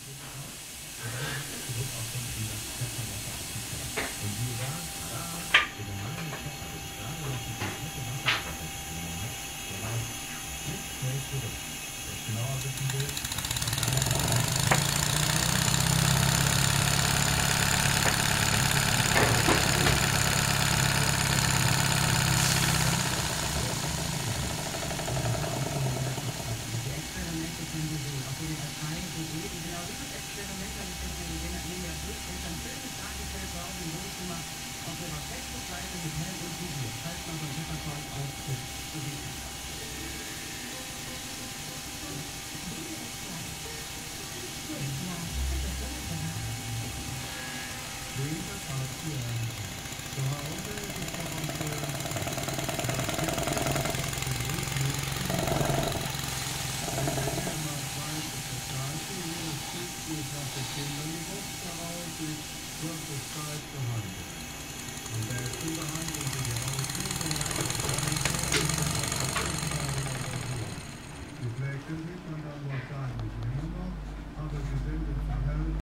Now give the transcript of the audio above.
zurück auf in das Pfefferwasser abgefüllt. Und siehe da, tada, der normale Pfeffer, der gerade noch die komplette Wasseroberfläche genommen hat, der läuft blitzschnell zurück. Wer es genauer wissen will, auf den Erscheinungen.de, genau dieses Experiment habe ich jetzt gesehen, hat mir ja gestern schönes dargestellt bei uns im Wohnzimmer auf ihrer Facebook-Seite mit Hell und Video. Falls man so einen Peppercorn auftrifft, so wie ich. zu Hause ist es noch am kurze Zeit behandelt. Am besten behandeln Sie die Die Flecken sieht man dann wahrscheinlich immer noch, aber sie sind im Verhältnis